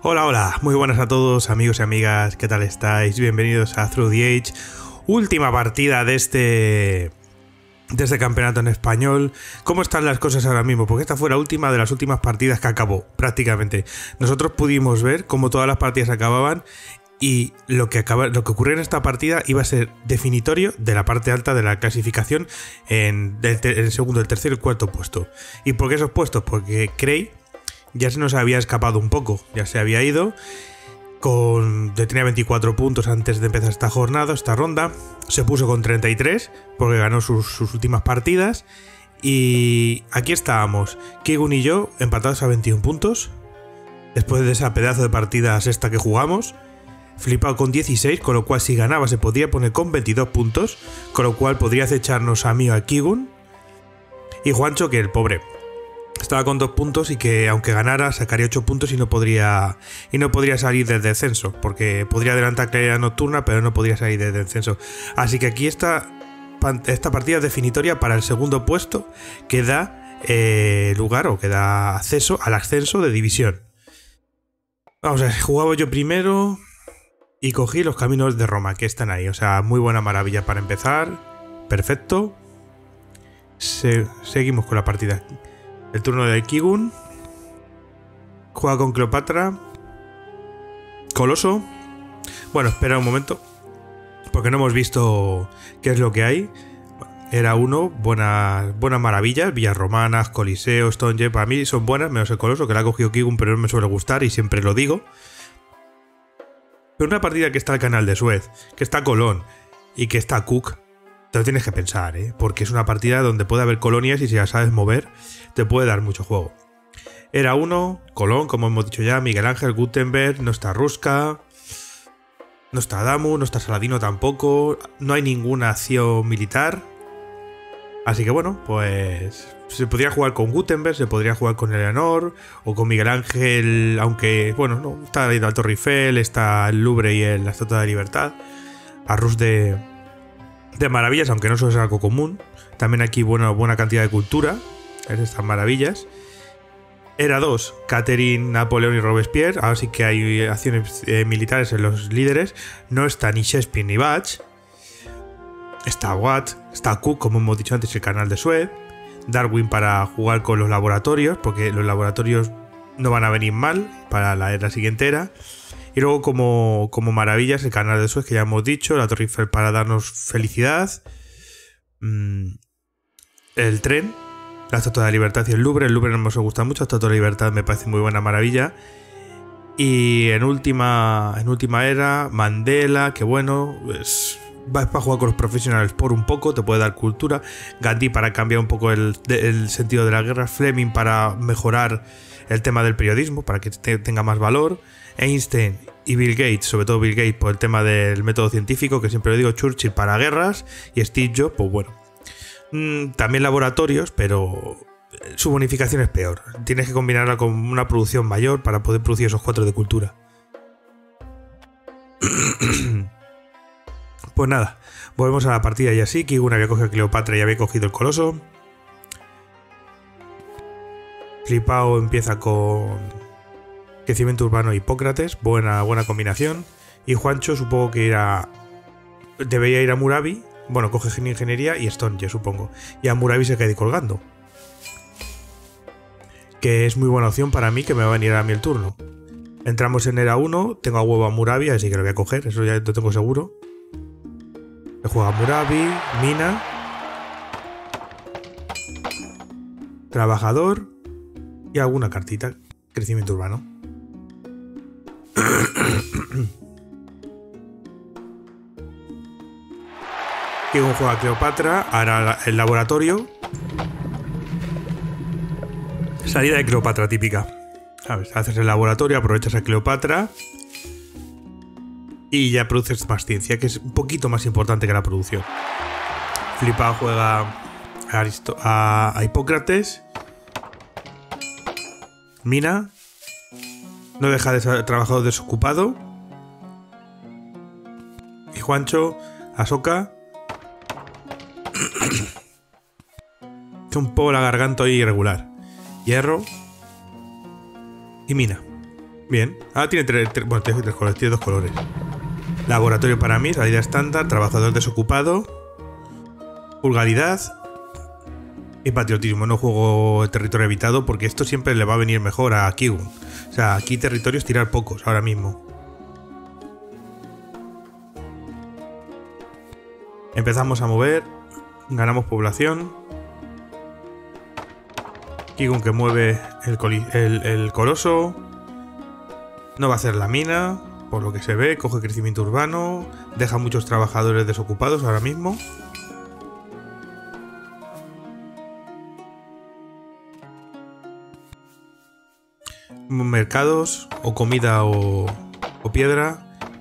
Hola, hola, muy buenas a todos amigos y amigas, ¿qué tal estáis? Bienvenidos a Through the Age, última partida de este campeonato en español. ¿Cómo están las cosas ahora mismo? Porque esta fue la última de las últimas partidas que acabó, prácticamente. Nosotros pudimos ver cómo todas las partidas acababan y lo que ocurrió en esta partida iba a ser definitorio de la parte alta de la clasificación en el segundo, el tercero y el cuarto puesto. ¿Y por qué esos puestos? Porque Cray ya se nos había escapado un poco, ya se había ido, tenía 24 puntos antes de empezar esta jornada, esta ronda, se puso con 33 porque ganó sus últimas partidas y aquí estábamos, Kigun y yo empatados a 21 puntos, después de esa pedazo de partida sexta que jugamos, Flipado con 16, con lo cual si ganaba se podría poner con 22 puntos, con lo cual podría acecharnos a mí o a Kigun, y Juancho, que el pobre estaba con 2 puntos y que aunque ganara sacaría 8 puntos y no podría salir del descenso, porque podría adelantar Claridad Nocturna pero no podría salir del descenso. Así que aquí esta partida es definitoria para el segundo puesto que da lugar o que da acceso al ascenso de división. Vamos a ver, jugaba yo primero y cogí los Caminos de Roma, que están ahí, o sea, muy buena maravilla para empezar, perfecto. Seguimos con la partida. El turno de Kigun. Juega con Cleopatra. Coloso. Bueno, espera un momento, porque no hemos visto qué es lo que hay. Era uno, buenas maravillas, villas romanas, coliseos, Stonehenge. Para mí son buenas, menos el Coloso, que la ha cogido Kigun, pero no me suele gustar y siempre lo digo. Pero una partida que está el Canal de Suez, que está Colón y que está Cook, te lo tienes que pensar, porque es una partida donde puede haber colonias y si la sabes mover, te puede dar mucho juego. Era uno, Colón, como hemos dicho ya, Miguel Ángel, Gutenberg, no está Ruska, no está Damu, no está Saladino tampoco, no hay ninguna acción militar. Así que bueno, pues se podría jugar con Gutenberg, se podría jugar con Eleanor o con Miguel Ángel, aunque bueno, no, está ahí la Torre Eiffel, está el Louvre y la Estatua de Libertad, a Rus de maravillas, aunque no eso es algo común. También aquí buena cantidad de cultura en estas maravillas. Era 2, Catherine, Napoleón y Robespierre. Ahora sí que hay acciones militares en los líderes. No está ni Shakespeare ni Bach. Está Watt, está Cook, como hemos dicho antes, el Canal de Suez. Darwin para jugar con los laboratorios, porque los laboratorios no van a venir mal para la siguiente era. Y luego como maravillas, el Canal de Suez, que ya hemos dicho, la Torre Eiffel para darnos felicidad, el tren, la Estatua de la Libertad y el Louvre. El Louvre no me gusta mucho, la Estatua de la Libertad me parece muy buena maravilla. Y en última era, Mandela, que bueno, vas para jugar con los profesionales por un poco, te puede dar cultura. Gandhi para cambiar un poco el sentido de la guerra. Fleming para mejorar el tema del periodismo, para que tenga más valor. Einstein y Bill Gates, sobre todo Bill Gates por el tema del método científico, que siempre lo digo. Churchill para guerras y Steve Jobs, pues bueno, también laboratorios, pero su bonificación es peor. Tienes que combinarla con una producción mayor para poder producir esos 4 de cultura. Pues nada, volvemos a la partida y así. Kigun había cogido a Cleopatra y había cogido el Coloso. Flipao empieza con crecimiento urbano y Hipócrates, buena combinación. Y Juancho supongo que debería ir a Murabi. Bueno, coge ingeniería y Stonehenge, supongo. Y a Murabi se queda ahí colgando, que es muy buena opción para mí, que me va a venir a mí el turno. Entramos en era 1, tengo a huevo a Murabi, así que lo voy a coger, eso ya lo tengo seguro. Le juega Murabi, Mina, Trabajador y alguna cartita. Crecimiento urbano. Kigun juega a Cleopatra, ahora el laboratorio. Salida de Cleopatra típica. ¿Sabes? Haces el laboratorio, aprovechas a Cleopatra y ya produces más ciencia, que es un poquito más importante que la producción. Flipao juega a Hipócrates. Mina no deja de ser trabajador desocupado. Y Juancho, Ahsoka. Un poco la garganta ahí irregular. Hierro y Mina. Bien. Ah, tiene bueno, tiene tres colores, tiene dos colores. Laboratorio para mí, salida estándar, trabajador desocupado, vulgaridad y patriotismo. No juego territorio evitado porque esto siempre le va a venir mejor a Kigun. O sea, aquí territorios tirar pocos ahora mismo. Empezamos a mover, ganamos población. Kigun que mueve el coloso. No va a hacer la mina, por lo que se ve, coge crecimiento urbano, deja muchos trabajadores desocupados ahora mismo. Mercados, o comida o piedra.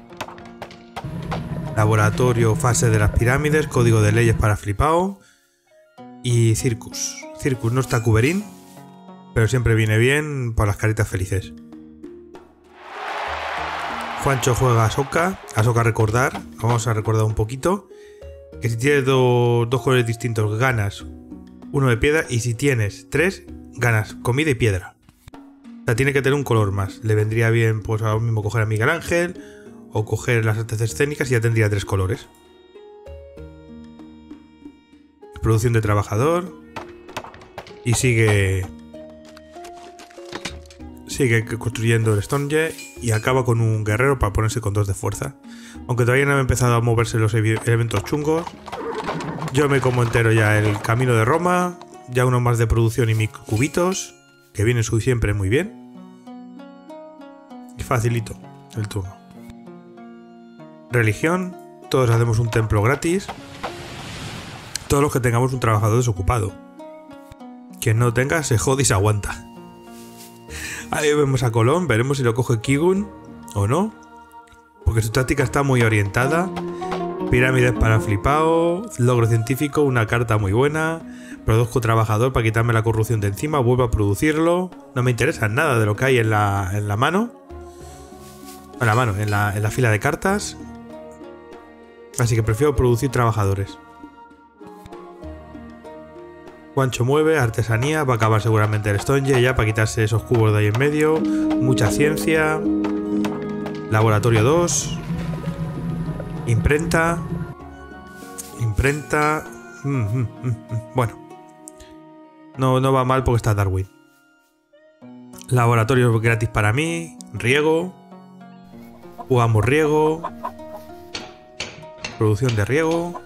Laboratorio, fase de las pirámides, código de leyes para flipao. Y Circus. Circus no está Cuberín, pero siempre viene bien para las caritas felices. Juancho juega a Ahsoka. Ahsoka recordar. Vamos a recordar un poquito. Que si tienes dos colores distintos ganas uno de piedra. Y si tienes tres ganas comida y piedra. O sea, tiene que tener un color más. Le vendría bien pues ahora mismo coger a Miguel Ángel. O coger las artes escénicas y ya tendría tres colores. Producción de trabajador. Y sigue construyendo el Stonje y acaba con un guerrero para ponerse con 2 de fuerza. Aunque todavía no han empezado a moverse los elementos chungos. Yo me como entero ya el camino de Roma. Ya uno más de producción y microcubitos. Que vienen siempre muy bien. Y facilito el turno. Religión. Todos hacemos un templo gratis. Todos los que tengamos un trabajador desocupado. Quien no tenga se jode y se aguanta. Ahí vemos a Colón, veremos si lo coge Kigun o no. Porque su táctica está muy orientada. Pirámides para flipao. Logro científico, una carta muy buena. Produzco trabajador para quitarme la corrupción de encima. Vuelvo a producirlo. No me interesa nada de lo que hay en la mano. En la fila de cartas. Así que prefiero producir trabajadores. Juancho mueve, artesanía, va a acabar seguramente el Stonje ya para quitarse esos cubos de ahí en medio. Mucha ciencia. Laboratorio 2. Imprenta. Bueno. No va mal porque está Darwin. Laboratorio gratis para mí. Riego. Jugamos riego. Producción de riego.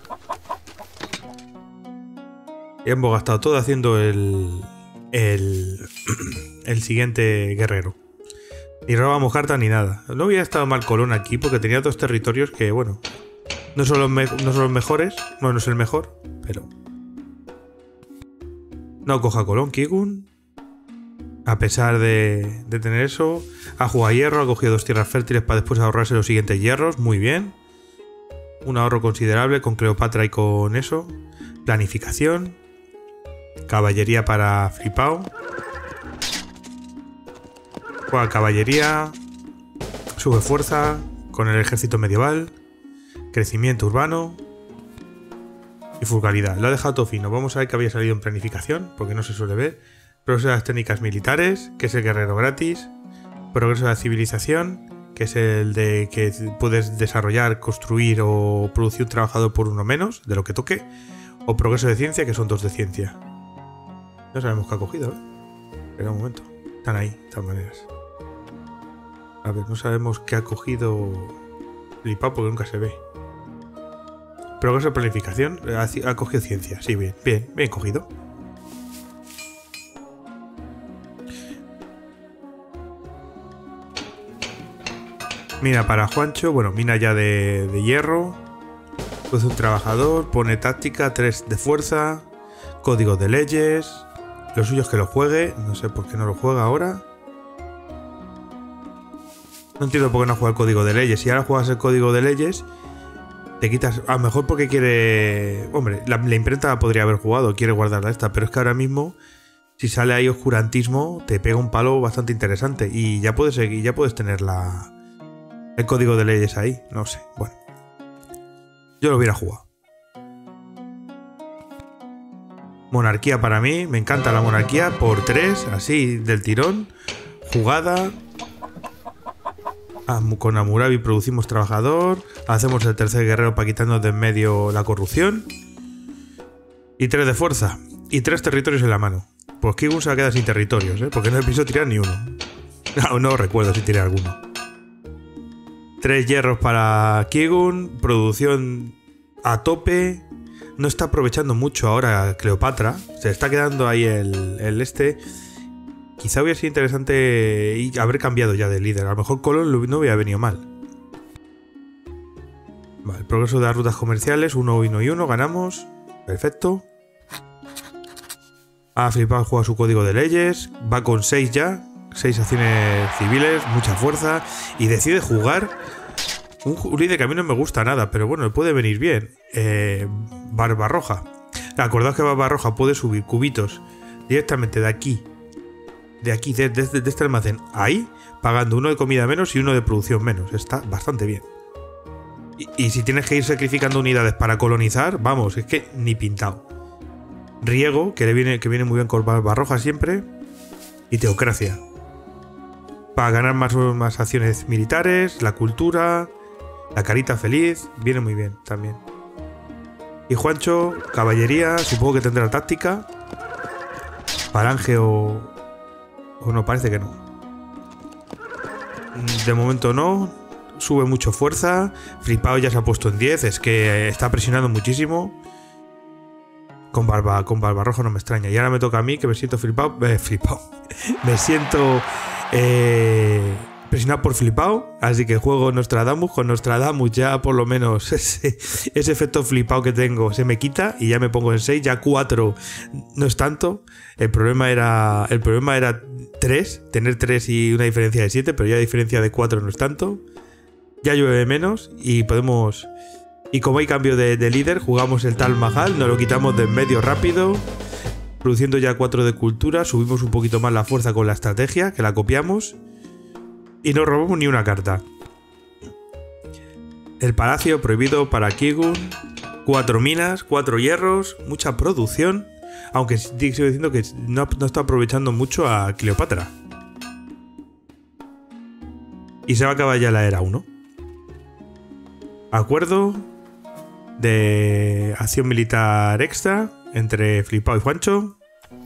Y hemos gastado todo haciendo el siguiente guerrero. Ni robamos cartas ni nada. No hubiera estado mal Colón aquí porque tenía dos territorios que, bueno, no son los mejores. No es el mejor, pero... No coja Colón, Kigun. A pesar de tener eso, ha jugado a hierro, ha cogido 2 tierras fértiles para después ahorrarse los siguientes hierros. Muy bien. Un ahorro considerable con Cleopatra y con eso. Planificación. Caballería para flipao. Juega caballería. Sube fuerza con el ejército medieval. Crecimiento urbano. Y vulgaridad. Lo ha dejado todo fino. Vamos a ver que había salido en planificación, porque no se suele ver. Progreso de las técnicas militares, que es el guerrero gratis. Progreso de la civilización, que es el de que puedes desarrollar, construir o producir un trabajador por uno menos, de lo que toque. O progreso de ciencia, que son 2 de ciencia. No sabemos qué ha cogido, ¿eh? Espera un momento. Están ahí, de todas maneras. A ver, no sabemos qué ha cogido flipao porque nunca se ve. Progreso de planificación. Ha cogido ciencia. Sí, bien cogido. Mina para Juancho. Bueno, mina ya de hierro. Pues un trabajador. Pone táctica. 3 de fuerza. Código de leyes. Lo suyo es que lo juegue. No sé por qué no lo juega ahora. No entiendo por qué no juega el código de leyes. Si ahora juegas el código de leyes, te quitas... A lo mejor porque quiere... Hombre, la imprenta la podría haber jugado. Quiere guardarla esta. Pero es que ahora mismo, si sale ahí oscurantismo, te pega un palo bastante interesante. Y ya puedes seguir, ya puedes tener el código de leyes ahí. No sé. Bueno. Yo lo hubiera jugado. Monarquía para mí. Me encanta la monarquía. Por 3, así, del tirón. Jugada. Con Hammurabi producimos trabajador. Hacemos el tercer guerrero para quitarnos de en medio la corrupción. Y 3 de fuerza. Y 3 territorios en la mano. Pues Kigun se va a quedar sin territorios, ¿eh? Porque no he pienso tirar ni uno. No recuerdo si tiré alguno. 3 hierros para Kigun. Producción a tope. No está aprovechando mucho ahora Cleopatra. Se está quedando ahí el este. Quizá hubiera sido interesante haber cambiado ya de líder. A lo mejor Colón no hubiera venido mal. Vale, progreso de las rutas comerciales. 1, 1 y 1. Ganamos. Perfecto. Ha flipado, juega su código de leyes. Va con 6 ya. 6 acciones civiles. Mucha fuerza. Y decide jugar un líder que a mí no me gusta nada. Pero bueno, le puede venir bien. Barbarroja. Acordaos que Barbarroja puede subir cubitos directamente de aquí. De este almacén. Ahí. Pagando 1 de comida menos y 1 de producción menos. Está bastante bien. Y si tienes que ir sacrificando unidades para colonizar, vamos, es que ni pintado. Riego, que viene muy bien con Barbarroja siempre. Y teocracia. Para ganar más acciones militares, la cultura, la carita feliz, viene muy bien también. Y Juancho, caballería, supongo que tendrá táctica. Falange o no, parece que no. De momento no. Sube mucho fuerza. Flipao ya se ha puesto en 10. Es que está presionando muchísimo. Con Barbarroja no me extraña. Y ahora me toca a mí, que me siento flipao. Me siento presionado por flipao. Así que juego Nostradamus. Con Nostradamus ya por lo menos ese efecto flipao que tengo se me quita. Y ya me pongo en 6. Ya 4 no es tanto. El problema era 3. Tener 3 y una diferencia de 7. Pero ya la diferencia de 4 no es tanto. Ya llueve menos y podemos... Y como hay cambio de líder, jugamos el Taj Mahal, nos lo quitamos de en medio rápido, produciendo ya 4 de cultura, subimos un poquito más la fuerza con la estrategia, que la copiamos, y no robamos ni una carta. El palacio prohibido para Kigun, 4 minas, 4 hierros, mucha producción, aunque sigo diciendo que no está aprovechando mucho a Cleopatra. Y se va a acabar ya la era 1. Acuerdo de acción militar extra entre Flipao y Juancho.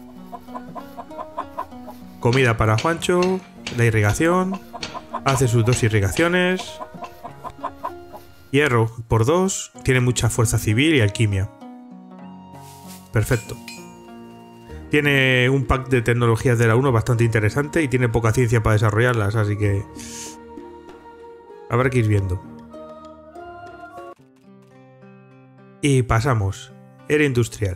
Comida para Juancho. La irrigación. Hace sus 2 irrigaciones. Hierro por 2. Tiene mucha fuerza civil y alquimia. Perfecto. Tiene un pack de tecnologías de la 1 bastante interesante y tiene poca ciencia para desarrollarlas, así que habrá que ir viendo. Y pasamos. Era industrial.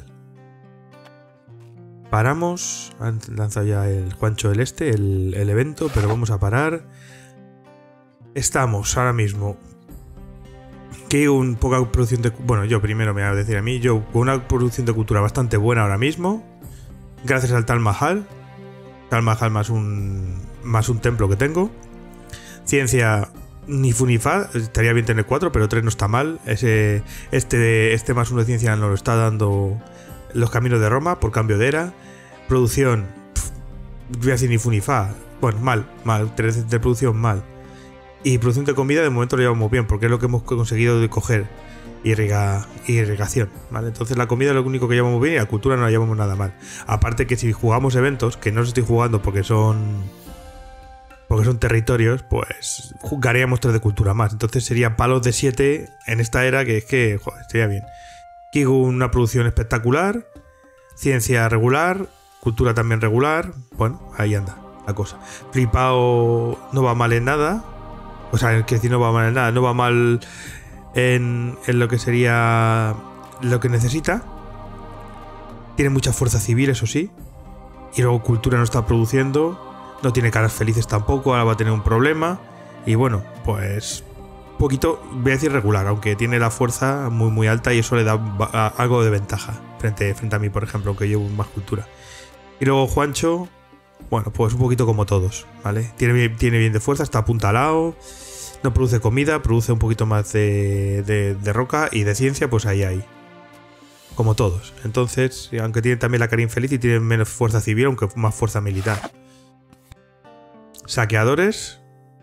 Paramos. Han lanzado ya el Juancho del Este, el evento, pero vamos a parar. Estamos ahora mismo. Que un poca producción de... Bueno, yo primero me voy a decir a mí. Yo con una producción de cultura bastante buena ahora mismo. Gracias al Taj Mahal. Taj Mahal más un templo que tengo. Ciencia... Ni fu ni fa, estaría bien tener 4, pero 3 no está mal. Este más 1 de ciencia nos lo está dando los caminos de Roma por cambio de era. Producción, voy a decir ni fu ni fa. Bueno, mal, 3 de producción mal. Y producción de comida de momento lo llevamos bien, porque es lo que hemos conseguido de coger irrigación, ¿vale? Entonces la comida es lo único que llevamos bien y la cultura no la llevamos nada mal. Aparte que si jugamos eventos, que no los estoy jugando porque son territorios, pues jugaríamos 3 de cultura más. Entonces serían palos de 7 en esta era, que es que, joder, estaría bien. Kigun una producción espectacular, ciencia regular, cultura también regular. Bueno, ahí anda la cosa. Flipao no va mal en nada. O sea, que decir no va mal en nada, no va mal en lo que sería lo que necesita. Tiene mucha fuerza civil, eso sí. Y luego cultura no está produciendo. No tiene caras felices tampoco, ahora va a tener un problema. Y bueno, pues poquito, voy a decir regular, aunque tiene la fuerza muy muy alta y eso le da algo de ventaja frente a mí, por ejemplo, aunque llevo más cultura. Y luego Juancho, bueno, pues un poquito como todos, ¿vale? Tiene bien de fuerza, está apuntalado, no produce comida, produce un poquito más de roca y de ciencia, pues ahí. Como todos. Entonces, aunque tiene también la cara infeliz y tiene menos fuerza civil, aunque más fuerza militar. Saqueadores.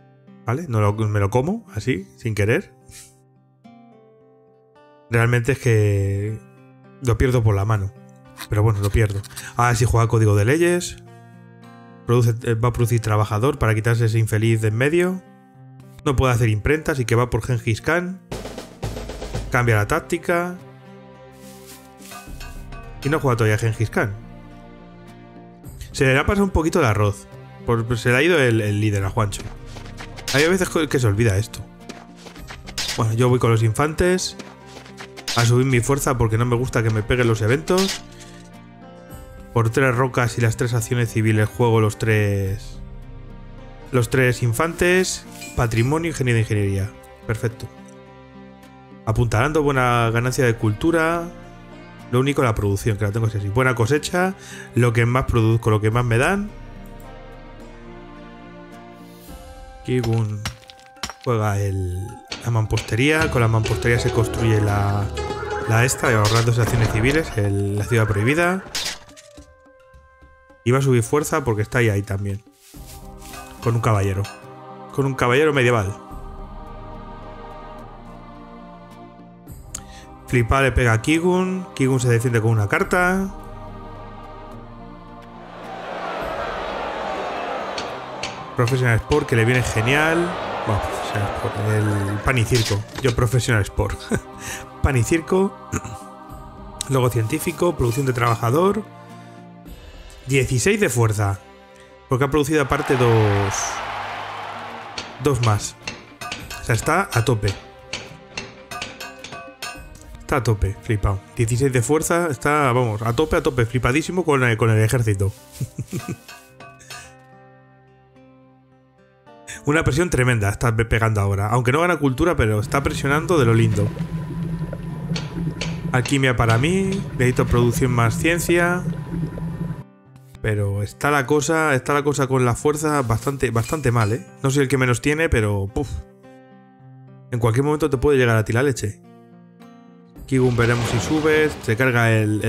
¿Vale? No me lo como así, sin querer. Realmente es que lo pierdo por la mano. Pero bueno, lo pierdo. Ahora si juega código de leyes. Va a producir trabajador para quitarse ese infeliz de en medio. No puede hacer imprentas y que va por Gengis Khan. Cambia la táctica. Y no juega todavía Gengis Khan. Se le ha pasado un poquito el arroz. Se le ha ido el líder a Juancho. Hay veces que se olvida esto. Bueno, yo voy con los infantes a subir mi fuerza porque no me gusta que me peguen los eventos. Por 3 rocas y las 3 acciones civiles juego los tres infantes. Patrimonio y ingeniería. Perfecto. Apuntalando, buena ganancia de cultura. Lo único, la producción, que la tengo así. Buena cosecha, lo que más produzco, lo que más me dan. Kigun juega la mampostería. Con la mampostería se construye la esta, ahorrando acciones civiles, la ciudad prohibida. Y va a subir fuerza porque está ahí también. Con un caballero. Con un caballero medieval. Flipa le pega a Kigun. Kigun se defiende con una carta. Professional Sport, que le viene genial. Bueno, Professional Sport, el pan y circo. Yo Professional Sport. Pan y circo. Logo científico, producción de trabajador. 16 de fuerza. Porque ha producido aparte dos más. O sea, está a tope. Está a tope, flipado. 16 de fuerza, está, vamos, a tope, flipadísimo con el ejército. Una presión tremenda está pegando ahora. Aunque no gana cultura, pero está presionando de lo lindo. Alquimia para mí. Necesito producción más ciencia. Pero está la cosa con la fuerza bastante mal, ¿eh? No soy el que menos tiene, pero... Puf. En cualquier momento te puede llegar a ti la leche. Kigun veremos si subes. Se carga el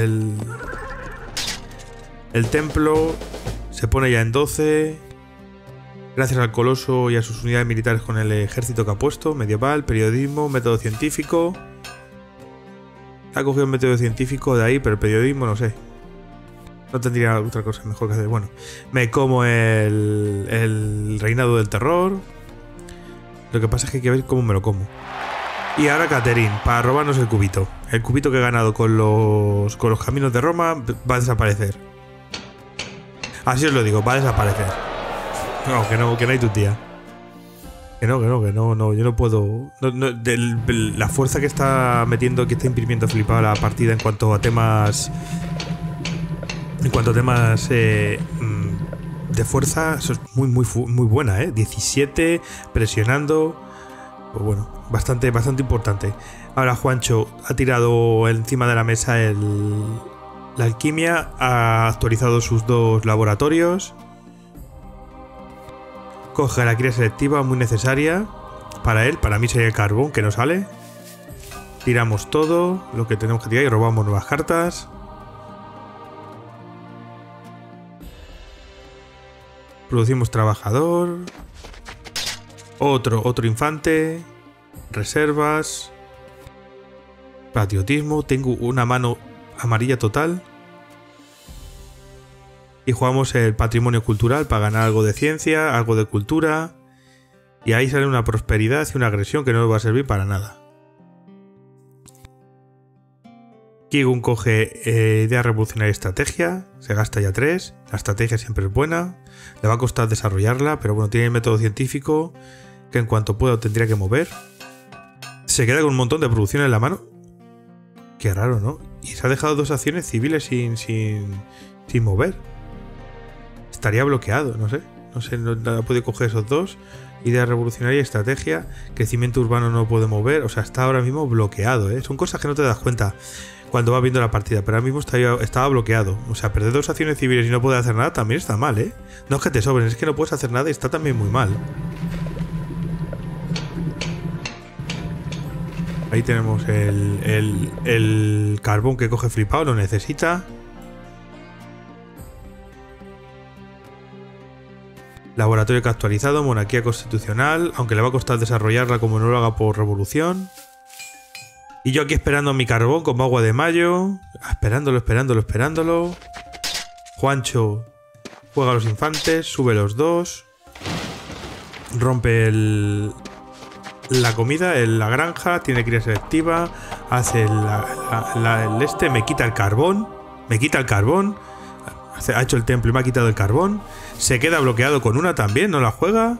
templo. Se pone ya en 12. Gracias al coloso y a sus unidades militares con el ejército que ha puesto. Medieval, periodismo, método científico. Ha cogido el método científico de ahí, pero el periodismo no sé. No tendría otra cosa mejor que hacer. Bueno, me como el reinado del terror. Lo que pasa es que hay que ver cómo me lo como. Y ahora Catherine, para robarnos el cubito. El cubito que he ganado con los caminos de Roma va a desaparecer. Así os lo digo, va a desaparecer. No, que no hay tu tía. Que no, yo no puedo. La fuerza que está metiendo, que está imprimiendo flipado la partida en cuanto a temas. De fuerza, eso es muy buena, ¿eh? 17, presionando. Pues bueno, bastante importante. Ahora Juancho ha tirado encima de la mesa la alquimia, ha actualizado sus 2 laboratorios. Coge la cría selectiva, muy necesaria para él. Para mí sería el carbón, que no sale. Tiramos todo lo que tenemos que tirar y robamos nuevas cartas. Producimos trabajador. Otro infante. Reservas. Patriotismo. Tengo una mano amarilla total. Y jugamos el patrimonio cultural para ganar algo de ciencia, algo de cultura. Y ahí sale una prosperidad y una agresión que no nos va a servir para nada. Kigun coge idea revolucionaria y estrategia. Se gasta ya 3. La estrategia siempre es buena. Le va a costar desarrollarla, pero bueno, tiene el método científico que en cuanto pueda tendría que mover. Se queda con un montón de producción en la mano. Qué raro, ¿no? Y se ha dejado 2 acciones civiles sin mover. Estaría bloqueado, no sé. No ha podido coger esos 2. Idea revolucionaria y estrategia. Crecimiento urbano no puede mover. O sea, está ahora mismo bloqueado, ¿eh? Son cosas que no te das cuenta cuando vas viendo la partida. Pero ahora mismo estaba bloqueado. O sea, perder 2 acciones civiles y no poder hacer nada también está mal, ¿eh? No es que te sobren, es que no puedes hacer nada y está también muy mal. Ahí tenemos el carbón que coge flipado, lo necesita. Laboratorio que ha actualizado, monarquía constitucional, aunque le va a costar desarrollarla como no lo haga por revolución. Y yo aquí esperando mi carbón como agua de mayo. Esperándolo. Juancho juega a los infantes, sube los dos. Rompe la comida, la granja, tiene cría selectiva. Hace el este, me quita el carbón. Ha hecho el templo y me ha quitado el carbón. Se queda bloqueado con una también, no la juega.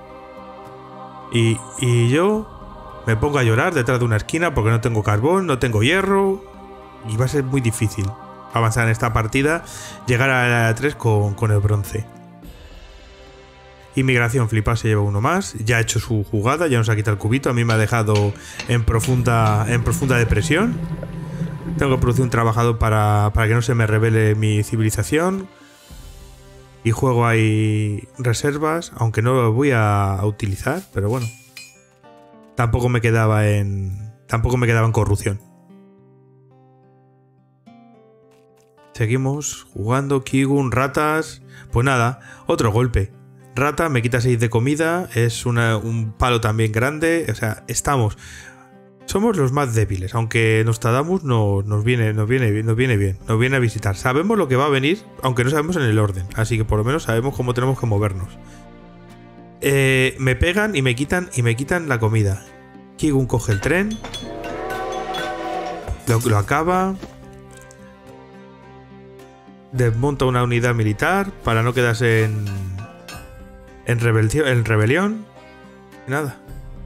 Y yo me pongo a llorar detrás de una esquina porque no tengo carbón, no tengo hierro. Y va a ser muy difícil avanzar en esta partida, llegar a la 3 con el bronce. Inmigración, flipado, se lleva uno más. Ya ha hecho su jugada, ya nos ha quitado el cubito. A mí me ha dejado en profunda depresión. Tengo que producir un trabajador para que no se me revele mi civilización. Y juego ahí reservas, aunque no lo voy a utilizar, pero bueno. Tampoco me quedaba en corrupción. Seguimos jugando. Kigun, ratas. Pues nada, otro golpe. Rata, me quita 6 de comida. Es un palo también grande. O sea, somos los más débiles. Aunque Nostradamus nos viene bien. Nos viene a visitar. Sabemos lo que va a venir, aunque no sabemos en el orden. Así que por lo menos sabemos cómo tenemos que movernos. Me pegan y me quitan la comida. Kigun coge el tren. Lo acaba. Desmonta una unidad militar para no quedarse en rebelión. Y nada.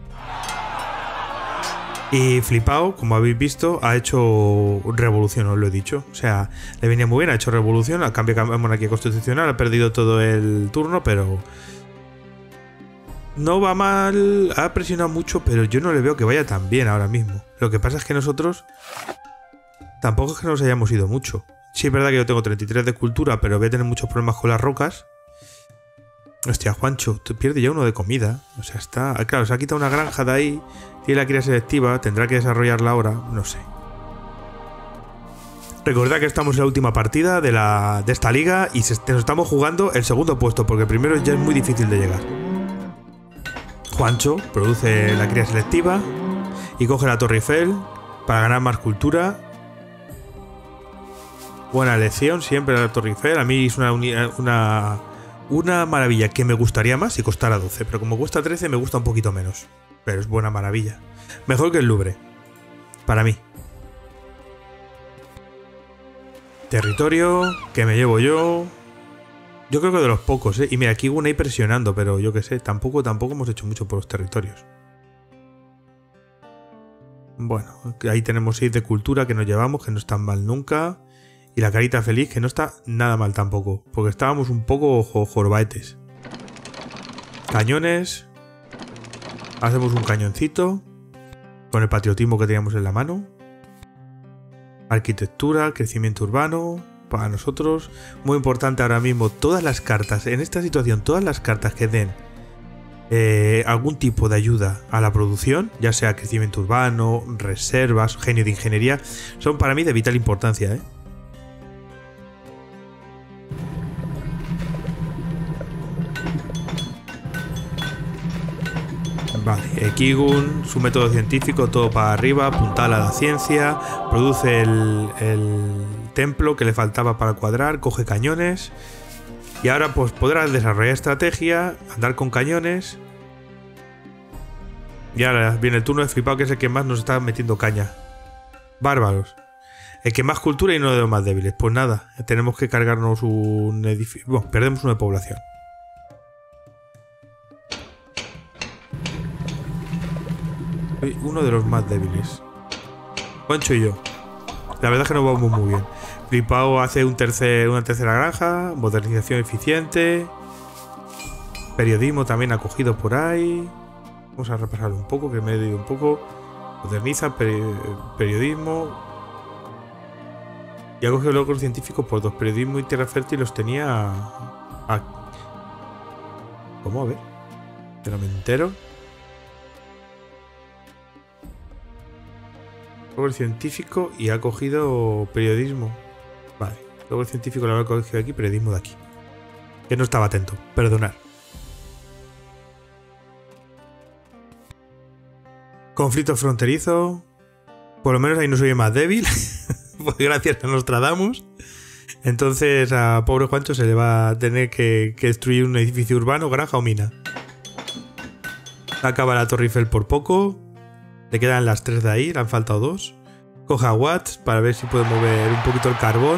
Y flipao, como habéis visto, ha hecho revolución, os lo he dicho. O sea, le venía muy bien, ha hecho revolución, ha cambiado monarquía constitucional, ha perdido todo el turno, pero no va mal, ha presionado mucho, pero yo no le veo que vaya tan bien ahora mismo. Lo que pasa es que nosotros tampoco es que nos hayamos ido mucho. Sí, es verdad que yo tengo 33 de cultura, pero voy a tener muchos problemas con las rocas. Hostia, Juancho, tú pierdes ya uno de comida. O sea, está... Claro, se ha quitado una granja de ahí. Tiene la cría selectiva. Tendrá que desarrollarla ahora. No sé. Recordad que estamos en la última partida de esta liga y nos estamos jugando el segundo puesto, porque el primero ya es muy difícil de llegar. Juancho produce la cría selectiva y coge la Torre Eiffel para ganar más cultura. Buena elección siempre la Torre Eiffel. A mí es una maravilla que me gustaría más si costara 12, pero como cuesta 13 me gusta un poquito menos. Pero es buena maravilla. Mejor que el Louvre. Para mí. Territorio que me llevo yo. Yo creo que de los pocos, ¿eh? Y mira, aquí hubo una ahí presionando, pero yo qué sé, tampoco hemos hecho mucho por los territorios. Bueno, ahí tenemos 6 de cultura que nos llevamos, que no están mal nunca. Y la carita feliz, que no está nada mal tampoco, porque estábamos un poco jorobaetes. Cañones. Hacemos un cañoncito con el patriotismo que teníamos en la mano. Arquitectura, crecimiento urbano. Para nosotros, muy importante ahora mismo, todas las cartas, en esta situación, todas las cartas que den algún tipo de ayuda a la producción, ya sea crecimiento urbano, reservas, genio de ingeniería, son para mí de vital importancia, ¿eh? Vale, Kigun, su método científico, todo para arriba, apuntar a la ciencia, produce el templo que le faltaba para cuadrar, coge cañones y ahora pues podrá desarrollar estrategia, andar con cañones. Y ahora viene el turno de flipado, que es el que más nos está metiendo caña. Bárbaros. El que más cultura y uno de los más débiles. Pues nada, tenemos que cargarnos un edificio. Bueno, perdemos una población. Soy uno de los más débiles. Juancho y yo. La verdad es que nos vamos muy bien. Flipao hace una tercera granja. Modernización eficiente. Periodismo también acogido por ahí. Vamos a repasarlo un poco, que me he ido un poco. Moderniza, periodismo. Y ha cogido logros científicos por 2. Periodismo y tierra fértil los tenía... ¿Cómo? A ver. Que no me entero. Logro científico y ha cogido periodismo. Vale. Logro científico lo ha cogido aquí, periodismo de aquí. Que no estaba atento. Perdonad. Conflicto fronterizo. Por lo menos ahí no soy más débil. Pues gracias a Nostradamus. Entonces a pobre Juancho se le va a tener que destruir un edificio urbano, granja o mina. Acaba la Torre Eiffel por poco. Le quedan las 3 de ahí, le han faltado 2. Coge a Watts para ver si puede mover un poquito el carbón.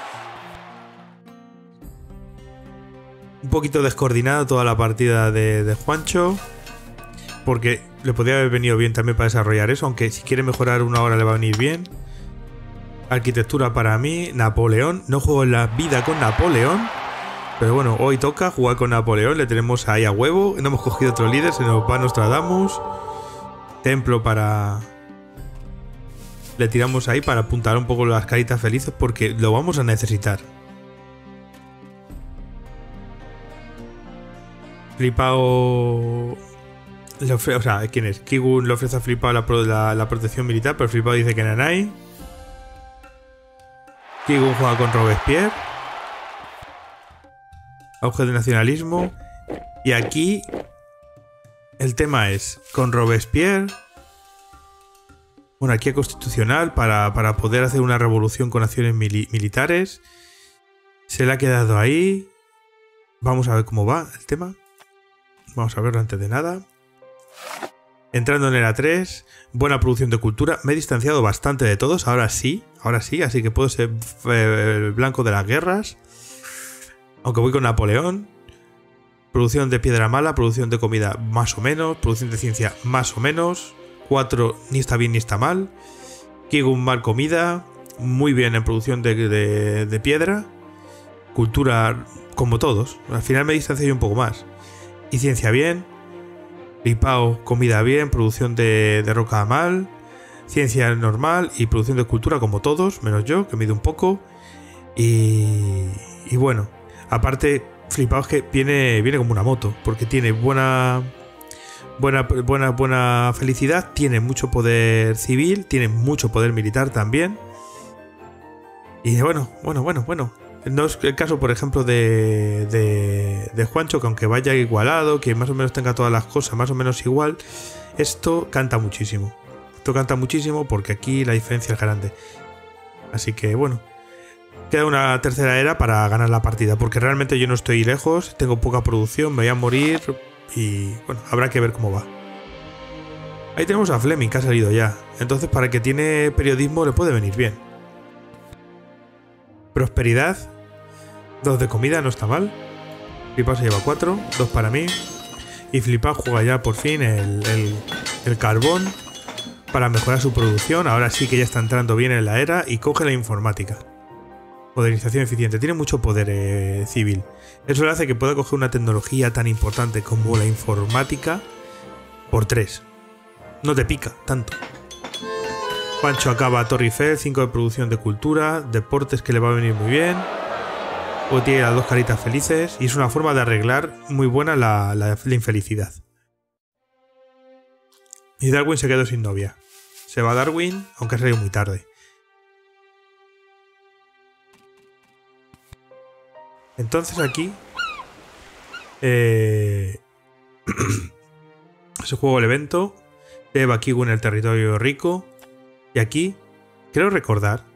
Un poquito descoordinada toda la partida de Juancho. Porque le podría haber venido bien también para desarrollar eso. Aunque si quiere mejorar una hora le va a venir bien. Arquitectura para mí. Napoleón. No juego en la vida con Napoleón. Pero bueno, hoy toca jugar con Napoleón. Le tenemos ahí a huevo. No hemos cogido otro líder. Se nos va Nostradamus. Templo para... Le tiramos ahí para apuntar un poco las caritas felices. Porque lo vamos a necesitar. Flipao... O sea, ¿quién es? Kigun le ofrece a Flipao la protección militar. Pero Flipao dice que Nanai. Kigun juega con Robespierre. Auge de nacionalismo. Y aquí el tema es con Robespierre monarquía constitucional para poder hacer una revolución con acciones militares. Se le ha quedado ahí. Vamos a ver cómo va el tema. Vamos a verlo antes de nada. Entrando en el A3, buena producción de cultura. Me he distanciado bastante de todos, ahora sí, así que puedo ser el blanco de las guerras. Aunque voy con Napoleón. Producción de piedra mala, producción de comida más o menos, producción de ciencia más o menos. 4 ni está bien ni está mal. Kigun mal comida, muy bien en producción de piedra. Cultura como todos, al final me distancié un poco más. Y ciencia bien. Flipao, comida bien, producción de roca mal, ciencia normal y producción de cultura como todos, menos yo, que mido un poco. Y bueno, aparte, Flipao es que viene como una moto, porque tiene buena felicidad, tiene mucho poder civil, tiene mucho poder militar también. Y bueno. No es el caso, por ejemplo, de Juancho, que aunque vaya igualado, que más o menos tenga todas las cosas más o menos igual, esto canta muchísimo. Esto canta muchísimo porque aquí la diferencia es grande. Así que bueno, queda una tercera era para ganar la partida, porque realmente yo no estoy lejos, tengo poca producción, me voy a morir y bueno, habrá que ver cómo va. Ahí tenemos a Fleming, que ha salido ya. Entonces para el que tiene periodismo le puede venir bien. Prosperidad. 2 de comida, no está mal. Flipao se lleva 4, 2 para mí. Y Flipao juega ya por fin el carbón para mejorar su producción. Ahora sí que ya está entrando bien en la era y coge la informática. Modernización eficiente. Tiene mucho poder civil. Eso le hace que pueda coger una tecnología tan importante como la informática por 3. No te pica tanto. Pancho acaba Torre Eiffel, 5 de producción de cultura, deportes que le va a venir muy bien. O tiene las 2 caritas felices y es una forma de arreglar muy buena la infelicidad. Y Darwin se quedó sin novia. Se va Darwin, aunque ha salido muy tarde. Entonces aquí ese juego el evento. Lleva Kigun en el territorio rico. Y aquí quiero recordar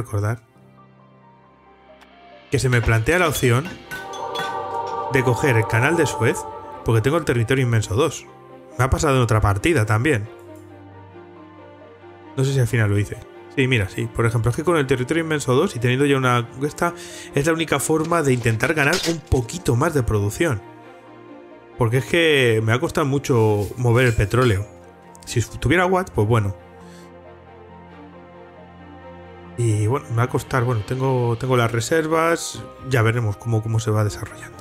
que se me plantea la opción de coger el canal de Suez, porque tengo el territorio inmenso 2. Me ha pasado en otra partida también. No sé si al final lo hice. Sí, mira, sí. Por ejemplo, es que con el territorio inmenso 2 y teniendo ya una... Esta es la única forma de intentar ganar un poquito más de producción. Porque es que me ha costado mucho mover el petróleo. Si tuviera Watt, pues bueno. Y bueno, me va a costar, bueno, tengo las reservas, ya veremos cómo se va desarrollando.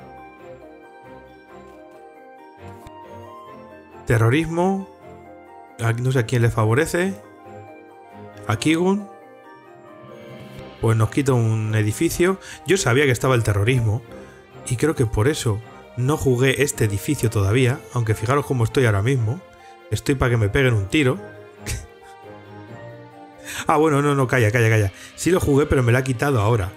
Terrorismo, no sé a quién le favorece. A Kigun. Pues nos quita un edificio. Yo sabía que estaba el terrorismo y creo que por eso no jugué este edificio todavía, aunque fijaros cómo estoy ahora mismo. Estoy para que me peguen un tiro. Ah, bueno, no, calla. Sí lo jugué, pero me lo ha quitado ahora.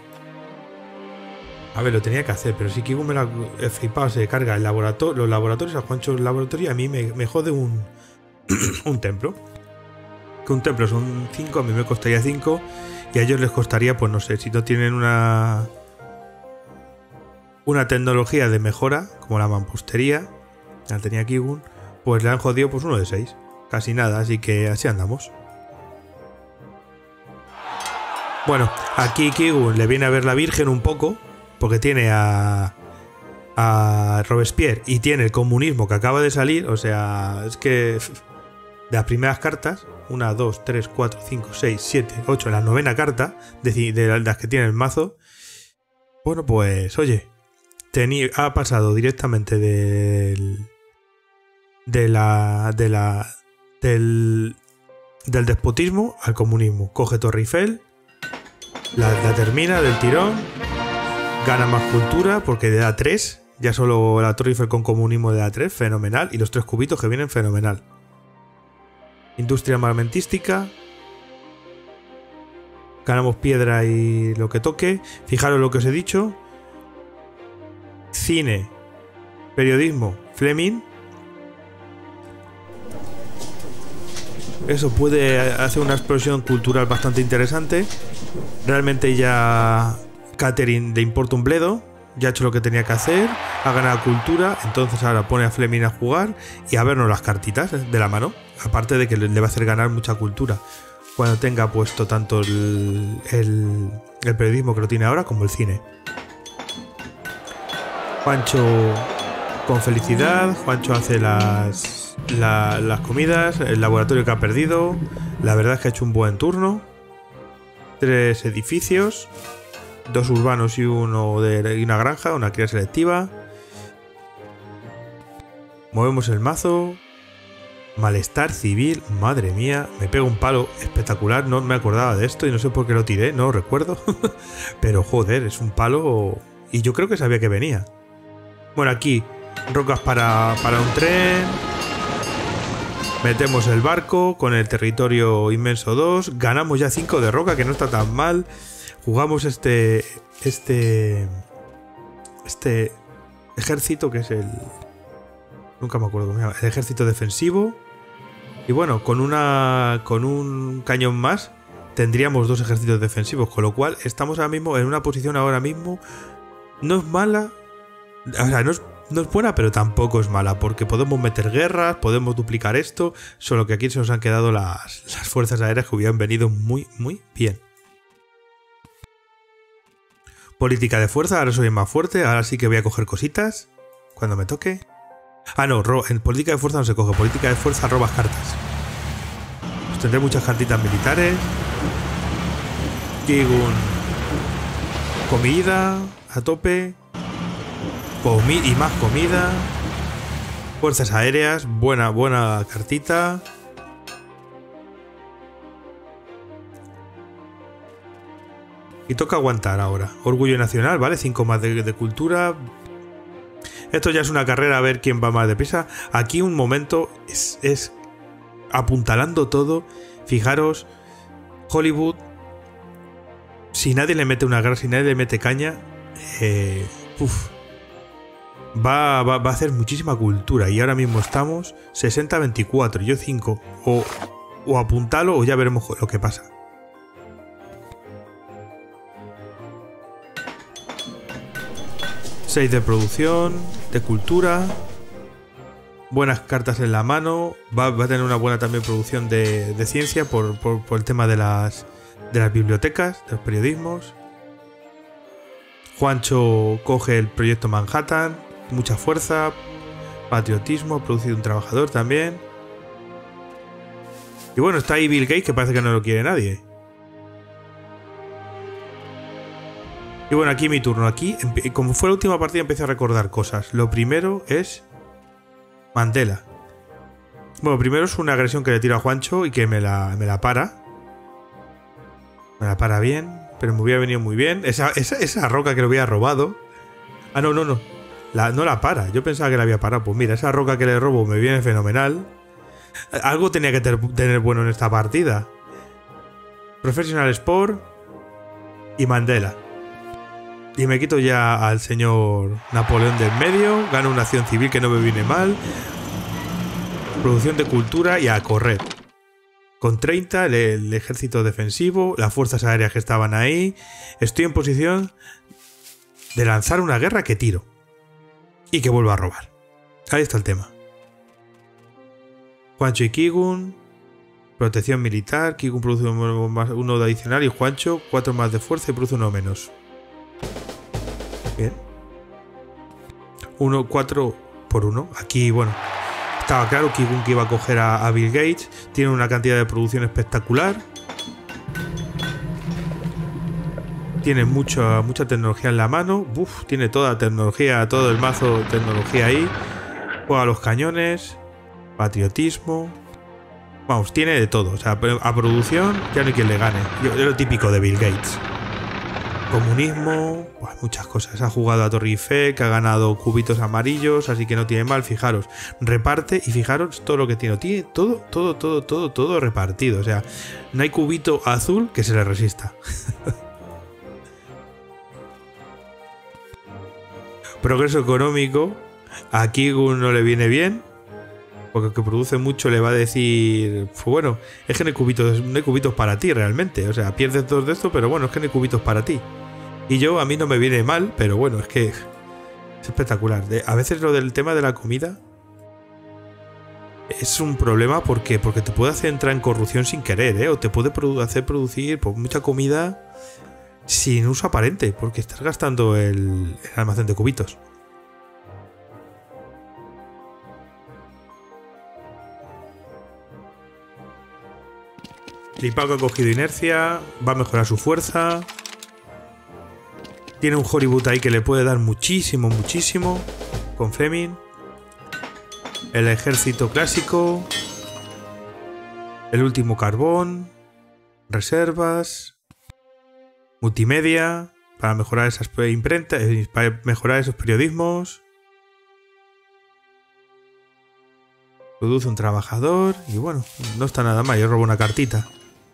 A ver, lo tenía que hacer, pero si Kigun me lo ha flipado, se carga el laboratorio, los laboratorios, a Juancho el laboratorio, a mí me jode un un templo. Que un templo son 5, a mí me costaría 5 y a ellos les costaría, pues no sé, si no tienen una tecnología de mejora, como la mampostería, la tenía Kigun, pues le han jodido pues uno de 6. Casi nada, así que así andamos. Bueno, aquí Kigun le viene a ver la Virgen un poco, porque tiene a Robespierre y tiene el comunismo que acaba de salir, o sea, es que de las primeras cartas, 1, 2, 3, 4, 5, 6, 7, 8, la 9ª carta de las que tiene el mazo, bueno, pues, oye, ha pasado directamente del despotismo al comunismo. Coge Torre Eiffel, la termina del tirón, gana más cultura porque le da 3. Ya solo la Torre Eiffel con comunismo le da 3, fenomenal. Y los 3 cubitos que vienen, fenomenal. Industria armamentística. Ganamos piedra y lo que toque. Fijaros lo que os he dicho. Cine, periodismo, Fleming. Eso puede hacer una explosión cultural bastante interesante. Realmente ya Catherine le importa un bledo. Ya ha hecho lo que tenía que hacer. Ha ganado cultura. Entonces ahora pone a Fleming a jugar y a vernos las cartitas de la mano. Aparte de que le va a hacer ganar mucha cultura cuando tenga puesto tanto el periodismo que lo tiene ahora como el cine. Juancho con felicidad. Juancho hace las comidas. El laboratorio que ha perdido. La verdad es que ha hecho un buen turno. 3 edificios. 2 urbanos y una granja. Una cría selectiva. Movemos el mazo. Malestar civil. Madre mía. Me pega un palo espectacular. No me acordaba de esto y no sé por qué lo tiré. No lo recuerdo. Pero joder, es un palo. Y yo creo que sabía que venía. Bueno, aquí rocas para un tren. Metemos el barco con el territorio inmenso 2. Ganamos ya 5 de roca, que no está tan mal. Jugamos este ejército que es el... Nunca me acuerdo cómo se llama. El ejército defensivo. Y bueno, con un cañón más tendríamos 2 ejércitos defensivos. Con lo cual estamos ahora mismo en una posición ahora mismo... No es mala. O sea, no es buena, pero tampoco es mala, porque podemos meter guerras, podemos duplicar esto, solo que aquí se nos han quedado las fuerzas aéreas que hubieran venido muy, muy bien. Política de fuerza, ahora soy más fuerte, ahora sí que voy a coger cositas cuando me toque. Ah, no, en política de fuerza no se coge, política de fuerza robas cartas. Pues tendré muchas cartitas militares. Kigun. Comida a tope. Y más comida. Fuerzas aéreas. Buena cartita. Y toca aguantar ahora. Orgullo nacional, ¿vale? 5 más de cultura. Esto ya es una carrera a ver quién va más deprisa. Aquí un momento es apuntalando todo. Fijaros, Hollywood, si nadie le mete una guerra, si nadie le mete caña, va a hacer muchísima cultura. Y ahora mismo estamos 60-24, yo 5. O apuntalo o ya veremos lo que pasa. ...6 de producción, de cultura, buenas cartas en la mano, va a tener una buena también producción de ciencia por el tema de las bibliotecas, de los periodismos. Juancho coge el proyecto Manhattan, mucha fuerza, patriotismo, ha producido un trabajador también. Y bueno, está ahí Bill Gates, que parece que no lo quiere nadie. Y bueno, aquí mi turno. Aquí, como fue la última partida, empecé a recordar cosas. Lo primero es Mandela. Bueno, primero es una agresión que le tiro a Juancho y que me la para. Me la para bien, pero me hubiera venido muy bien. Esa roca que le hubiera robado. Ah, no. No la para. Yo pensaba que la había parado. Pues mira, esa roca que le robo me viene fenomenal. Algo tenía que tener bueno en esta partida. Professional Sport y Mandela. Y me quito ya al señor Napoleón del medio. Gano una acción civil que no me viene mal. Producción de cultura y a correr. Con 30, el ejército defensivo, las fuerzas aéreas que estaban ahí. Estoy en posición de lanzar una guerra que tiro. Y que vuelva a robar. Ahí está el tema. Juancho y Kigun. Protección militar. Kigun produce uno de adicional y Juancho 4 más de fuerza y produce uno menos. Bien. 4 por 1. Aquí, bueno, estaba claro Kigun que iba a coger a Bill Gates. Tiene una cantidad de producción espectacular. Tiene mucha tecnología en la mano. Uf, tiene toda la tecnología, todo el mazo de tecnología ahí. Juega los cañones. Patriotismo. Vamos, tiene de todo. O sea, a producción ya no hay quien le gane. Es lo típico de Bill Gates. Comunismo, pues muchas cosas. Ha jugado a Torre Eiffel, que ha ganado cubitos amarillos, así que no tiene mal. Fijaros, reparte y fijaros todo lo que tiene. Tiene todo repartido. O sea, no hay cubito azul que se le resista. Progreso económico. A Kigun no le viene bien. Porque el que produce mucho le va a decir, pues bueno, es que no hay cubitos para ti realmente. O sea, pierdes 2 de esto, pero bueno, es que no hay cubitos para ti. Y a mí no me viene mal, pero bueno, es que es espectacular. A veces lo del tema de la comida es un problema porque te puede hacer entrar en corrupción sin querer, ¿eh? O te puede hacer producir pues, mucha comida sin uso aparente, porque estás gastando el almacén de cubitos. Flipao que ha cogido inercia, va a mejorar su fuerza. Tiene un Horibut ahí que le puede dar muchísimo con Fleming. El ejército clásico. El último carbón. Reservas. Multimedia. Para mejorar esas imprentas, para mejorar esos periodismos. Produce un trabajador. Y bueno, no está nada mal. Yo robo una cartita.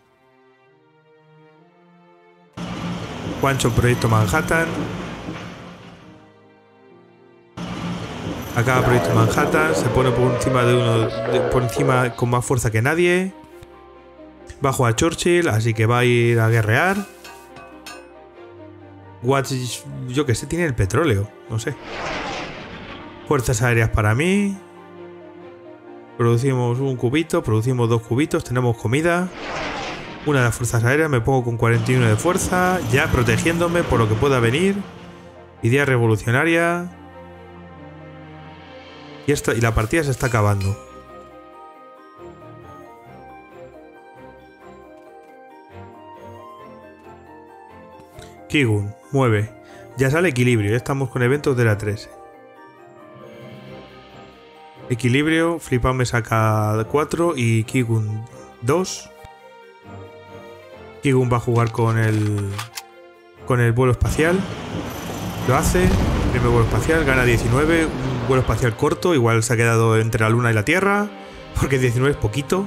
Juancho, Proyecto Manhattan. Acaba Proyecto Manhattan. Se pone por encima de uno. Por encima con más fuerza que nadie. Va a jugar Churchill, así que va a ir a guerrear. Watts, yo que sé, tiene el petróleo. No sé. Fuerzas aéreas para mí. Producimos un cubito. Producimos 2 cubitos. Tenemos comida. Una de las fuerzas aéreas, me pongo con 41 de fuerza, ya protegiéndome por lo que pueda venir. Idea revolucionaria. Y la partida se está acabando. Kigun, mueve. Ya sale equilibrio, ya estamos con eventos de la 13. Equilibrio, Flipao me saca 4 y Kigun 2. Kigun va a jugar con el vuelo espacial. Lo hace. Primer vuelo espacial, gana 19. Un vuelo espacial corto. Igual se ha quedado entre la Luna y la Tierra. Porque 19 es poquito.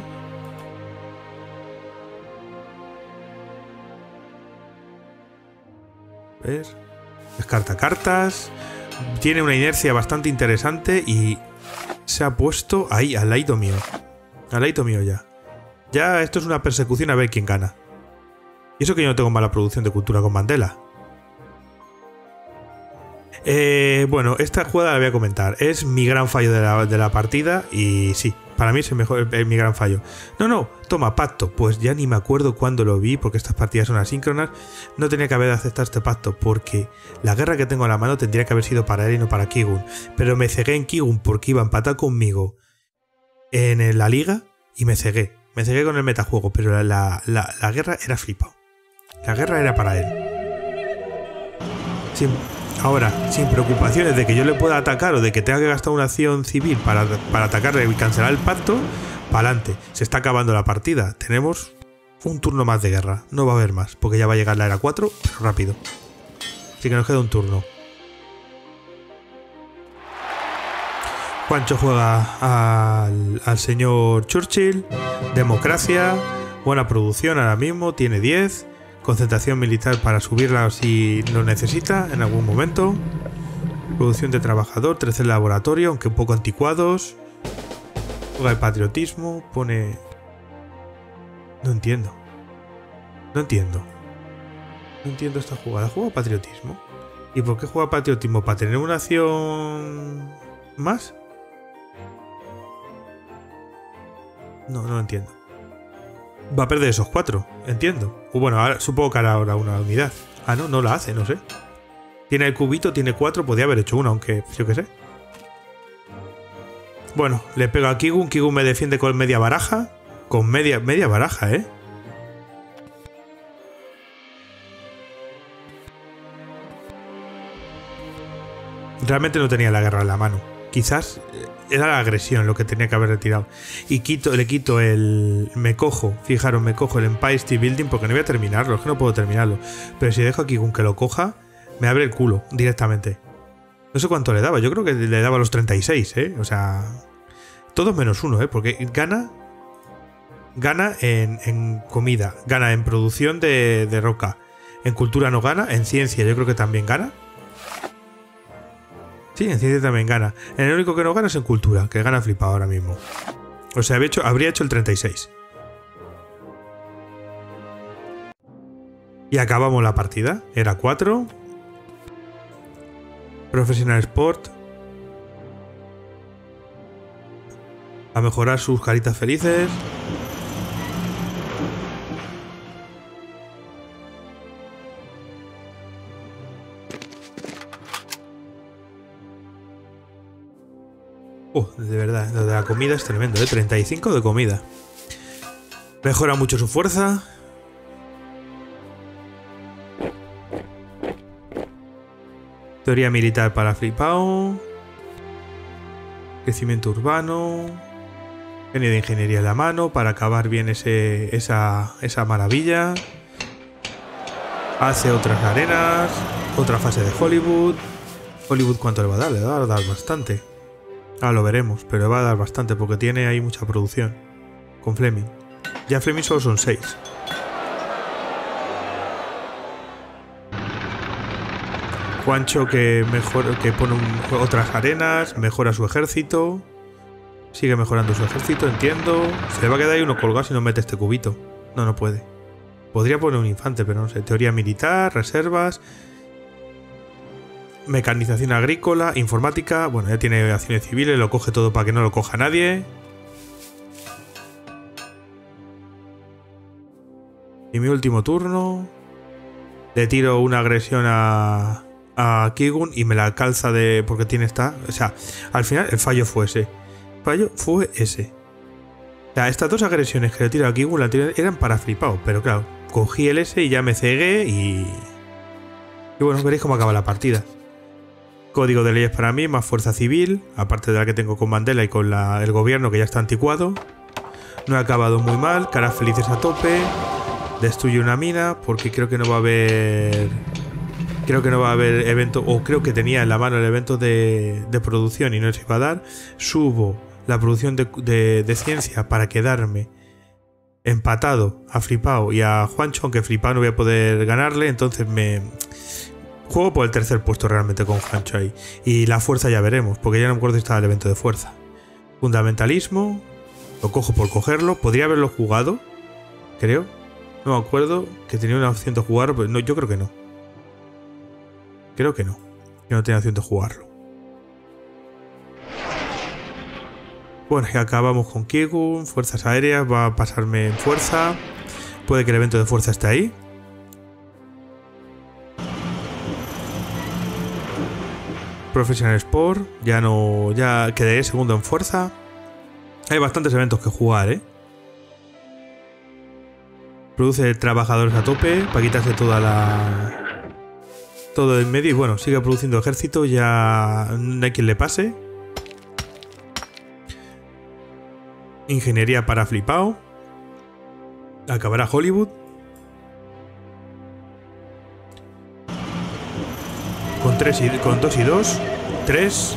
A ver. Descarta cartas. Tiene una inercia bastante interesante. Y se ha puesto ahí, al ladito mío. Al ladito mío ya. Ya esto es una persecución a ver quién gana. Y eso que yo no tengo mala producción de cultura con Mandela. Bueno, esta jugada la voy a comentar. Es mi gran fallo de la partida. Y sí, para mí es mi gran fallo. No, toma, pacto. Pues ya ni me acuerdo cuándo lo vi, porque estas partidas son asíncronas. No tenía que haber aceptado este pacto, porque la guerra que tengo en la mano tendría que haber sido para él y no para Kigun. Pero me cegué en Kigun porque iba a empatar conmigo en la liga y me cegué. Me cegué con el metajuego, pero la guerra era Flipao. La guerra era para él. Ahora, sin preocupaciones de que yo le pueda atacar o de que tenga que gastar una acción civil para atacarle y cancelar el pacto, para adelante. Se está acabando la partida. Tenemos un turno más de guerra. No va a haber más, porque ya va a llegar la era 4, pero rápido. Así que nos queda un turno. Juancho juega al señor Churchill. Democracia. Buena producción ahora mismo. Tiene 10. Concentración militar para subirla si lo necesita en algún momento. Producción de trabajador, 13 laboratorio, aunque un poco anticuados. Juega el patriotismo, pone... No entiendo. No entiendo. No entiendo esta jugada. ¿Juega patriotismo? ¿Y por qué juega patriotismo? ¿Para tener una acción más? No, no lo entiendo. Va a perder esos 4, entiendo. O bueno, ahora, supongo que hará ahora una unidad. Ah, no, no la hace, no sé. Tiene el cubito, tiene 4, podía haber hecho una, aunque yo qué sé. Bueno, le pego a Kigun. Kigun me defiende con media baraja. Con media baraja, ¿eh? Realmente no tenía la guerra en la mano. Quizás era la agresión lo que tenía que haber retirado. Y le quito el... Me cojo, fijaros, me cojo el Empire State Building porque no voy a terminarlo, es que no puedo terminarlo. Pero si dejo aquí con que lo coja, me abre el culo directamente. No sé cuánto le daba, yo creo que le daba los 36, ¿eh? O sea... Todos menos 1, ¿eh? Porque gana en comida, gana en producción de roca. En cultura no gana, en ciencia yo creo que también gana. Sí, en ciencia también gana. En el único que no gana es en cultura, que gana flipado ahora mismo. O sea, habría hecho el 36. Y acabamos la partida. Era 4. Professional Sport. A mejorar sus caritas felices. De verdad, lo de la comida es tremendo, ¿eh? 35 de comida. Mejora mucho su fuerza. Teoría militar para flipao. Crecimiento urbano. Genio de ingeniería en la mano para acabar bien esa maravilla. Hace otras arenas. Otra fase de Hollywood. Hollywood, ¿cuánto le va a dar? Le va a dar bastante. Ah, lo veremos, pero le va a dar bastante porque tiene ahí mucha producción. Con Fleming. Ya Fleming solo son 6. Juancho que pone otras arenas, mejora su ejército. Sigue mejorando su ejército, entiendo. Se le va a quedar ahí uno colgado si no mete este cubito. No, no puede. Podría poner un infante, pero no sé. Teoría militar, reservas... Mecanización agrícola, informática. Bueno, ya tiene acciones civiles, lo coge todo para que no lo coja nadie. Y mi último turno. Le tiro una agresión a Kigun y me la calza de... Porque tiene esta... O sea, al final el fallo fue ese. El fallo fue ese. O sea, estas dos agresiones que le tiro a Kigun eran para flipado. Pero claro, cogí el S y ya me cegué y... Y bueno, veréis cómo acaba la partida. Código de leyes para mí, más fuerza civil, aparte de la que tengo con Mandela y con el gobierno que ya está anticuado. No he acabado muy mal, caras felices a tope. Destruye una mina porque creo que no va a haber... Creo que no va a haber evento, o creo que tenía en la mano el evento de producción y no se iba a dar. Subo la producción de ciencia para quedarme empatado a Flipao y a Juancho, aunque Flipao no voy a poder ganarle, entonces me... Juego por el tercer puesto realmente con Juancho ahí. Y la fuerza ya veremos, porque ya no me acuerdo si estaba el evento de fuerza. Fundamentalismo. Lo cojo por cogerlo. Podría haberlo jugado, creo. No me acuerdo que tenía una opción de jugarlo, pero no, yo creo que no. Creo que no. Que no tenía opción de jugarlo. Bueno, y acabamos con Kigun. Fuerzas aéreas. Va a pasarme en fuerza. Puede que el evento de fuerza esté ahí. Professional Sport, ya quedé segundo en fuerza. Hay bastantes eventos que jugar, ¿eh? Produce trabajadores a tope para quitarse todo en medio y bueno, sigue produciendo ejército, ya no hay quien le pase. Ingeniería para flipao. Acabará Hollywood. Con 2 y 2. 3.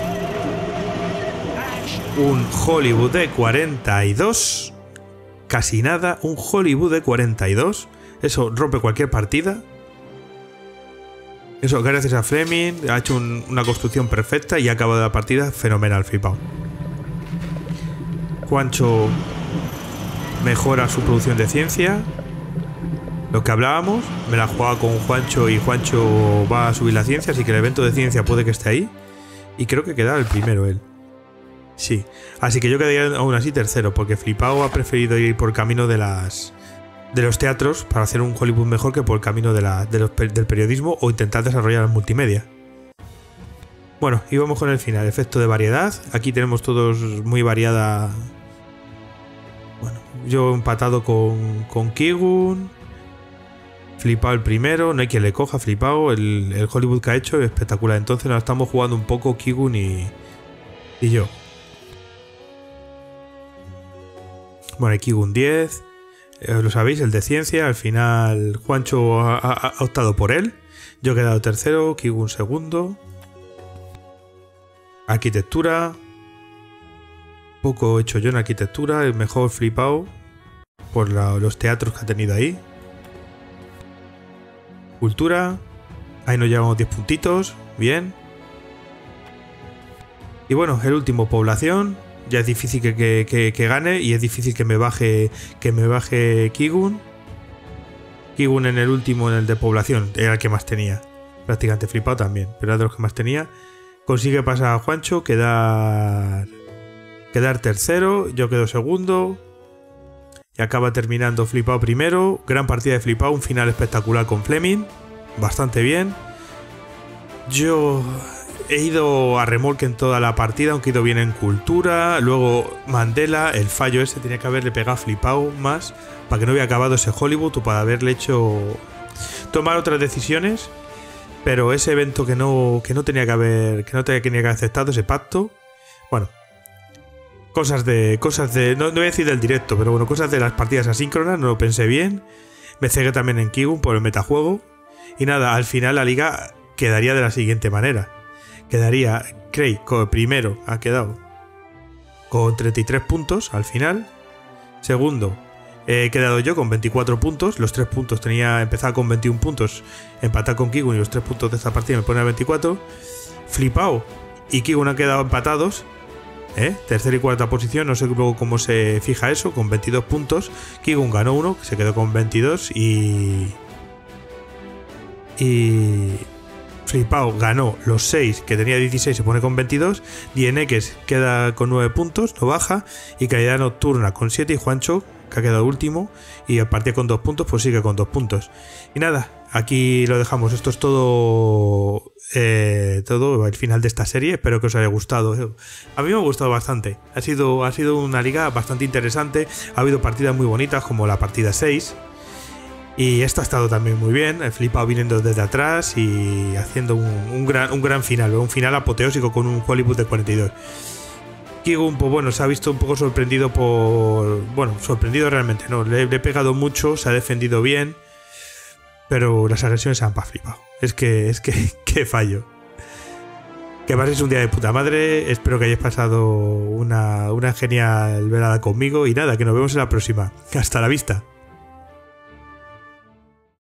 Un Hollywood de 42. Casi nada. Un Hollywood de 42. Eso rompe cualquier partida. Eso gracias a Fleming. Ha hecho una construcción perfecta y ha acabado la partida fenomenal, flipado. Juancho mejora su producción de ciencia. Lo que hablábamos, me la jugaba con Juancho y Juancho va a subir la ciencia, así que el evento de ciencia puede que esté ahí. Y creo que queda el primero él. Sí, así que yo quedaría aún así tercero, porque Flipao ha preferido ir por el camino de los teatros para hacer un Hollywood mejor que por el camino del periodismo o intentar desarrollar el multimedia. Bueno, y vamos con el final, efecto de variedad. Aquí tenemos todos muy variada. Bueno, yo empatado con Kigun. Flipao el primero, no hay quien le coja. Flipao, el Hollywood que ha hecho es espectacular. Entonces nos estamos jugando un poco Kigun y yo. Bueno, Kigun 10. Lo sabéis, el de ciencia. Al final Juancho ha optado por él. Yo he quedado tercero, Kigun segundo. Arquitectura. Poco he hecho yo en arquitectura. El mejor Flipao por los teatros que ha tenido ahí. Cultura. Ahí nos llevamos 10 puntitos. Bien. Y bueno, el último, población. Ya es difícil que gane. Y es difícil que me baje Kigun. Kigun en el último, en el de población, era el que más tenía. Prácticamente Flipao también, pero era de los que más tenía. Consigue pasar a Juancho, quedar tercero. Yo quedo segundo. Y acaba terminando Flipao primero. Gran partida de Flipao, un final espectacular con Fleming. Bastante bien. Yo he ido a remolque en toda la partida, aunque he ido bien en cultura. Luego Mandela, el fallo ese, tenía que haberle pegado a Flipao más para que no hubiera acabado ese Hollywood o para haberle hecho tomar otras decisiones. Pero ese evento que no tenía que haber aceptado, ese pacto. Bueno. Cosas de no voy a decir del directo, pero bueno, cosas de las partidas asíncronas, no lo pensé bien. Me cegué también en Kigun por el metajuego. Y nada, al final la liga quedaría de la siguiente manera. Quedaría Craig primero, ha quedado con 33 puntos al final. Segundo, he quedado yo con 24 puntos. Los 3 puntos empezaba con 21 puntos. Empatar con Kigun y los 3 puntos de esta partida me pone a 24. Flipao y Kigun han quedado empatados. Tercera y cuarta posición, no sé luego cómo se fija eso, con 22 puntos. Kigun ganó uno, se quedó con 22 y Flipao ganó los 6, que tenía 16, se pone con 22. Dienekes queda con 9 puntos, no baja. Y Calidad Nocturna con 7 y Juancho, que ha quedado último y a partir con 2 puntos, pues sigue con 2 puntos. Y nada, aquí lo dejamos. Esto es todo el final de esta serie. Espero que os haya gustado. A mí me ha gustado bastante. Ha sido una liga bastante interesante. Ha habido partidas muy bonitas, como la partida 6. Y esta ha estado también muy bien. He flipado viniendo desde atrás y haciendo un gran final. Un final apoteósico con un Hollywood de 42. Kigun, pues bueno, se ha visto un poco sorprendido sorprendido realmente, no. Le he pegado mucho, se ha defendido bien. Pero las agresiones se han flipado. Es que fallo. Que paséis un día de puta madre. Espero que hayáis pasado una genial velada conmigo. Y nada, que nos vemos en la próxima. Hasta la vista.